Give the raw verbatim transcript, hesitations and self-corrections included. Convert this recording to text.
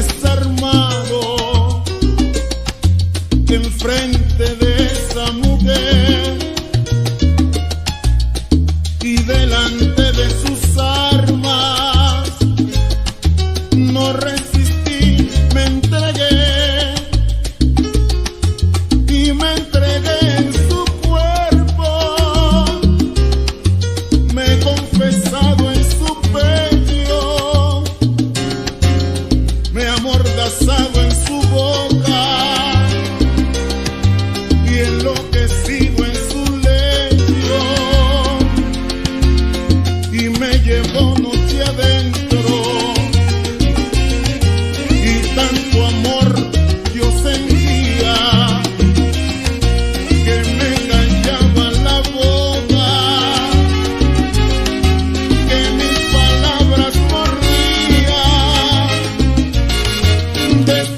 desarmado enfrente de esa mujer y delante de sus armas no resistí, me entregué y me entregué en su cuerpo, me he confesado en su pecho, me he amordazado en su boca y enloquecido en su lecho, y me llevó noche adentro, y tanto amor yo sentía que me callaba la boca, que mis palabras morrían de